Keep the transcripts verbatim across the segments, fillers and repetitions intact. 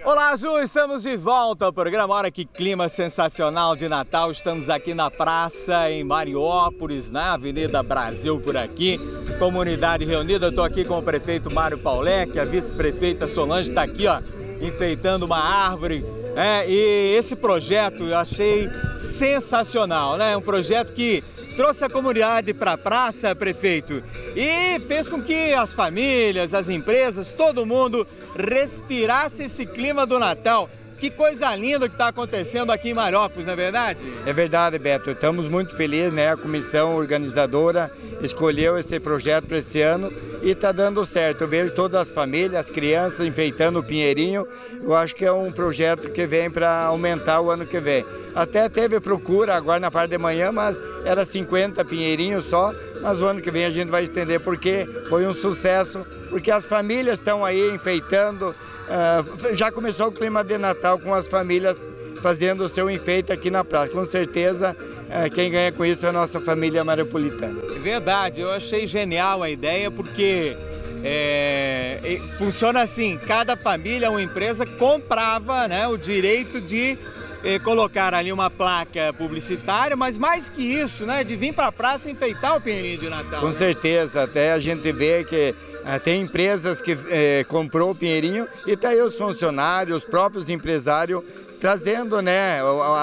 Olá, Ju, estamos de volta ao programa. Olha que clima sensacional de Natal. Estamos aqui na praça em Mariópolis, na Avenida Brasil por aqui. Comunidade reunida. Estou aqui com o prefeito Mário Paulec, a vice-prefeita Solange está aqui, ó, enfeitando uma árvore. É, e esse projeto eu achei sensacional, né? Um projeto que trouxe a comunidade para a praça, prefeito, e fez com que as famílias, as empresas, todo mundo respirasse esse clima do Natal. Que coisa linda que está acontecendo aqui em Mariópolis, não é verdade? É verdade, Beto. Estamos muito felizes, né? A comissão organizadora escolheu esse projeto para esse ano e está dando certo. Eu vejo todas as famílias, as crianças enfeitando o Pinheirinho. Eu acho que é um projeto que vem para aumentar o ano que vem. Até teve procura agora na parte de manhã, mas era cinquenta pinheirinhos só. Mas o ano que vem a gente vai estender porque foi um sucesso, porque as famílias estão aí enfeitando. Uh, já começou o clima de Natal com as famílias fazendo o seu enfeite aqui na praça. Com certeza, uh, quem ganha com isso é a nossa família maripolitana. É verdade, eu achei genial a ideia porque é, funciona assim, cada família ou empresa comprava, né, o direito de é, colocar ali uma placa publicitária, mas mais que isso, né, de vir para a praça e enfeitar o Pinheirinho de Natal. Com né? certeza, até a gente vê que tem empresas que eh, comprou o Pinheirinho e está aí os funcionários, os próprios empresários, trazendo, né,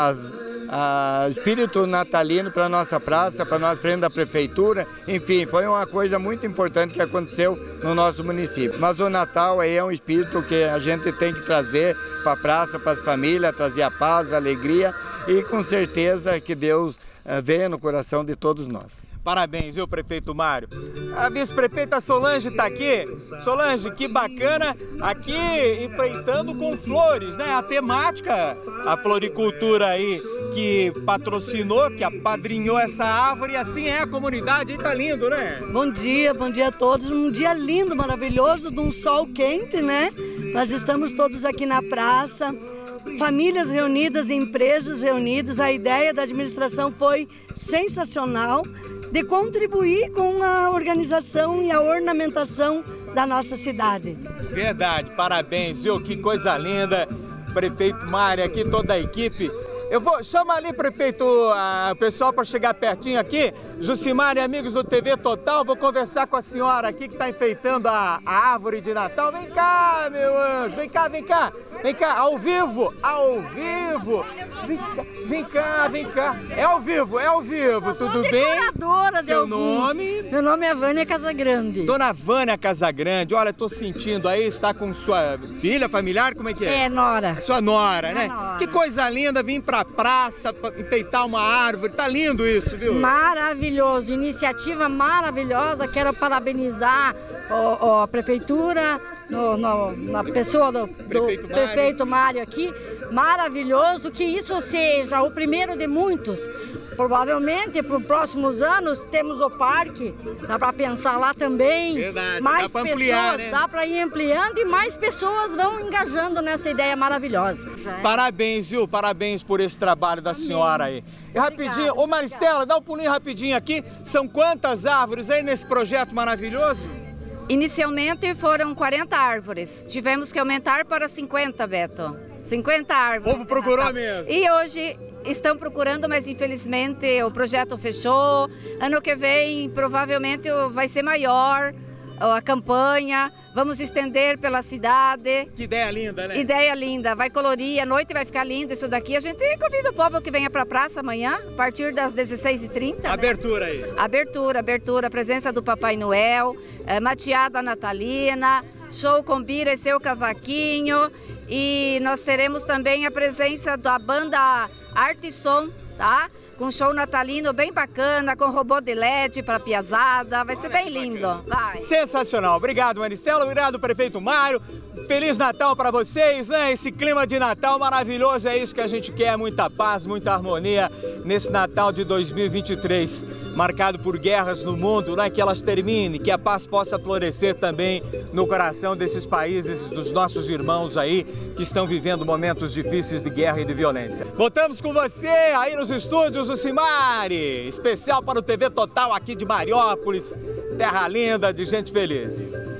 o espírito natalino para a nossa praça, para nós frente da prefeitura. Enfim, foi uma coisa muito importante que aconteceu no nosso município. Mas o Natal aí é um espírito que a gente tem que trazer para a praça, para as famílias, trazer a paz, a alegria e com certeza que Deus eh, venha no coração de todos nós. Parabéns, viu, prefeito Mário? A vice-prefeita Solange está aqui. Solange, que bacana, aqui enfeitando com flores, né? A temática, a floricultura aí que patrocinou, que apadrinhou essa árvore, e assim é a comunidade, e tá lindo, né? Bom dia, bom dia a todos. Um dia lindo, maravilhoso, de um sol quente, né? Nós estamos todos aqui na praça. Famílias reunidas, empresas reunidas, a ideia da administração foi sensacional de contribuir com a organização e a ornamentação da nossa cidade. Verdade, parabéns, viu? Que coisa linda, prefeito Mário, aqui toda a equipe. Eu vou, chama ali, prefeito, a, o pessoal para chegar pertinho aqui. Jucimar e amigos do T V Total, vou conversar com a senhora aqui que está enfeitando a, a árvore de Natal. Vem cá, meu anjo, vem cá, vem cá, vem cá, ao vivo, ao vivo. Vem cá, vem cá, vem cá. É ao vivo, é ao vivo, eu tudo sou bem? decoradora de Seu alguns. nome? Meu nome é Vânia Casagrande. Dona Vânia Casagrande, olha, tô sentindo aí, está com sua filha familiar, como é que é? É, Nora. Sua nora, né? Nora. Que coisa linda vir pra praça, pra enfeitar uma árvore, tá lindo isso, viu? Maravilhoso, iniciativa maravilhosa. Quero parabenizar o, o, a prefeitura, no, no, na pessoa do, do Prefeito Mário. prefeito Mário aqui. Maravilhoso, que isso seja o primeiro de muitos. Provavelmente, para os próximos anos, temos o parque, dá para pensar lá também. Verdade, mais dá pra pessoas, ampliar, né? Dá para ir ampliando e mais pessoas vão engajando nessa ideia maravilhosa. Parabéns, viu? Parabéns por esse trabalho da senhora aí. E rapidinho, ô Maristela, dá um pulinho rapidinho aqui. São quantas árvores aí nesse projeto maravilhoso? Inicialmente foram quarenta árvores. Tivemos que aumentar para cinquenta, Beto. cinquenta árvores. O povo procurou mesmo. E hoje estão procurando, mas infelizmente o projeto fechou. Ano que vem provavelmente vai ser maior a campanha. Vamos estender pela cidade. Que ideia linda, né? Ideia linda. Vai colorir, a noite vai ficar lindo isso daqui. A gente convida o povo que venha para a praça amanhã, a partir das dezesseis e trinta. Abertura né? aí. Abertura, abertura. Presença do Papai Noel, é, mateada natalina, show com bira e seu cavaquinho. E nós teremos também a presença da banda Arte e Som, tá? Com show natalino bem bacana, com robô de L E D para piazada, vai ser bem lindo. Vai. Sensacional. Obrigado, Maristela. Obrigado, prefeito Mário. Feliz Natal para vocês, né? Esse clima de Natal maravilhoso, é isso que a gente quer, muita paz, muita harmonia nesse Natal de dois mil e vinte e três, marcado por guerras no mundo, né? Que elas terminem, que a paz possa florescer também no coração desses países, dos nossos irmãos aí, que estão vivendo momentos difíceis de guerra e de violência. Voltamos com você aí nos estúdios do Cimari, especial para o T V Total aqui de Mariópolis, terra linda de gente feliz.